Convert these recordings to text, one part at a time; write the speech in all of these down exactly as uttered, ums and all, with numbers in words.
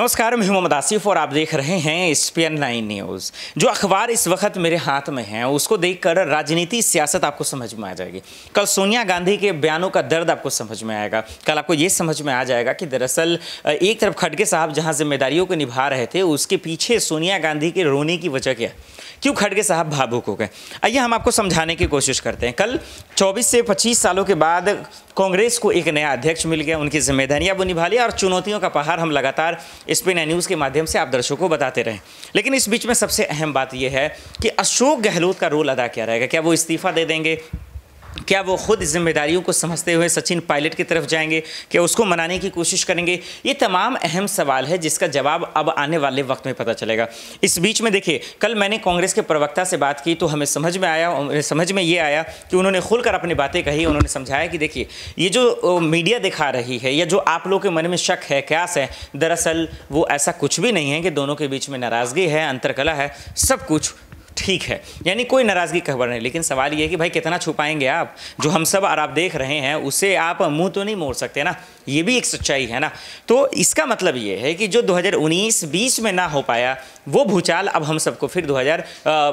नमस्कार, मैं मोहम्मद आसिफ और आप देख रहे हैं एसपीएन नाइन न्यूज़। जो अखबार इस वक्त मेरे हाथ में है उसको देखकर राजनीति सियासत आपको समझ में आ जाएगी। कल सोनिया गांधी के बयानों का दर्द आपको समझ में आएगा। कल आपको ये समझ में आ जाएगा कि दरअसल एक तरफ खड़गे साहब जहां जिम्मेदारियों को निभा रहे थे उसके पीछे सोनिया गांधी के रोने की वजह क्या है, क्यों खड़गे साहब भावुक हो गए। आइए हम आपको समझाने की कोशिश करते हैं। कल चौबीस से पच्चीस सालों के बाद कांग्रेस को एक नया अध्यक्ष मिल गया, उनकी जिम्मेदारियां वो निभा लिया और चुनौतियों का पहाड़ हम लगातार एसपीएन न्यूज़ के माध्यम से आप दर्शकों को बताते रहे। लेकिन इस बीच में सबसे अहम बात यह है कि अशोक गहलोत का रोल अदा क्या रहेगा। क्या वो इस्तीफा दे देंगे? क्या वो खुद जिम्मेदारियों को समझते हुए सचिन पायलट की तरफ जाएंगे? क्या उसको मनाने की कोशिश करेंगे? ये तमाम अहम सवाल है जिसका जवाब अब आने वाले वक्त में पता चलेगा। इस बीच में देखिए, कल मैंने कांग्रेस के प्रवक्ता से बात की तो हमें समझ में आया समझ में ये आया कि उन्होंने खुलकर अपनी बातें कही। उन्होंने समझाया कि देखिए, ये जो मीडिया दिखा रही है या जो आप लोगों के मन में शक है, क्यास है, दरअसल वो ऐसा कुछ भी नहीं है कि दोनों के बीच में नाराज़गी है, अंतरकलह है, सब कुछ ठीक है, यानी कोई नाराज़गी की खबर नहीं। लेकिन सवाल ये है कि भाई कितना छुपाएंगे आप? जो हम सब और आप देख रहे हैं उसे आप मुंह तो नहीं मोड़ सकते ना, ये भी एक सच्चाई है ना। तो इसका मतलब ये है कि जो दो हज़ार उन्नीस बीस में ना हो पाया वो भूचाल अब हम सबको फिर दो हज़ार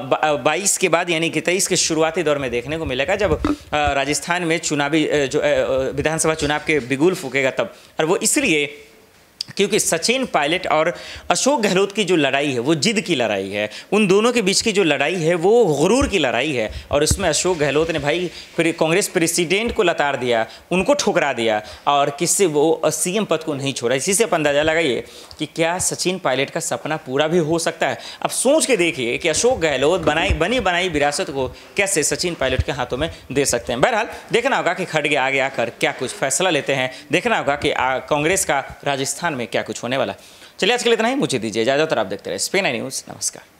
बाईस के बाद यानी कि तेईस के शुरुआती दौर में देखने को मिलेगा, जब राजस्थान में चुनावी जो विधानसभा चुनाव के बिगुल फूकेगा तब। और वो इसलिए क्योंकि सचिन पायलट और अशोक गहलोत की जो लड़ाई है वो जिद की लड़ाई है, उन दोनों के बीच की जो लड़ाई है वो गुरूर की लड़ाई है। और उसमें अशोक गहलोत ने भाई फिर कांग्रेस प्रेसिडेंट को लताड़ दिया, उनको ठुकरा दिया और किससे वो सीएम पद को नहीं छोड़ा। इसी से आप अंदाजा लगाइए कि क्या सचिन पायलट का सपना पूरा भी हो सकता है। अब सोच के देखिए कि अशोक गहलोत बनाई बनी बनाई विरासत को कैसे सचिन पायलट के हाथों में दे सकते हैं। बहरहाल देखना होगा कि खड़गे आगे आकर क्या कुछ फैसला लेते हैं, देखना होगा कि कांग्रेस का राजस्थान में क्या कुछ होने वाला। चलिए आज के लिए इतना ही, मुझे दीजिए इजाजत और आप देखते रहे एसपीएन न्यूज़। नमस्कार।